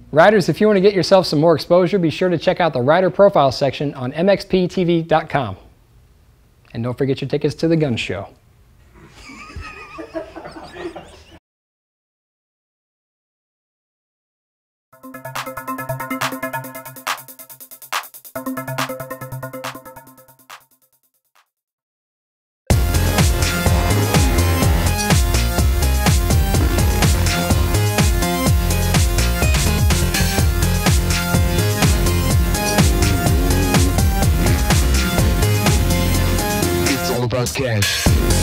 Riders, if you want to get yourself some more exposure, be sure to check out the rider profile section on mxptv.com. And don't forget your tickets to the gun show. Cash.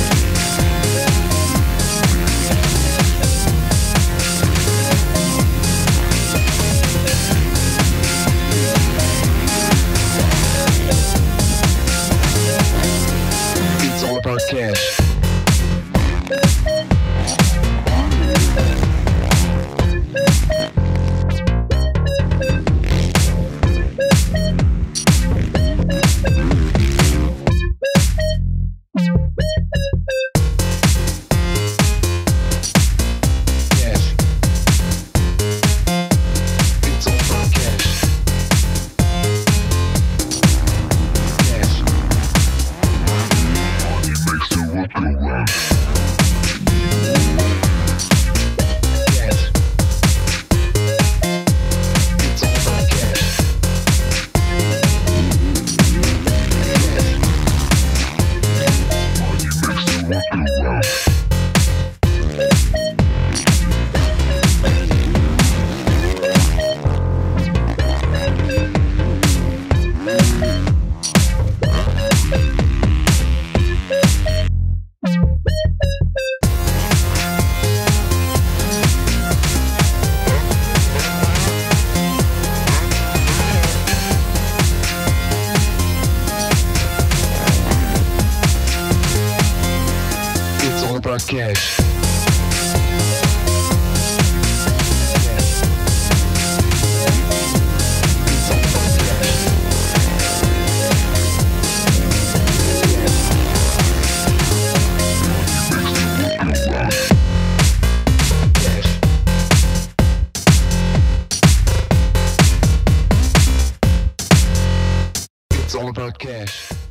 It's all about cash. Cash. It's all about cash.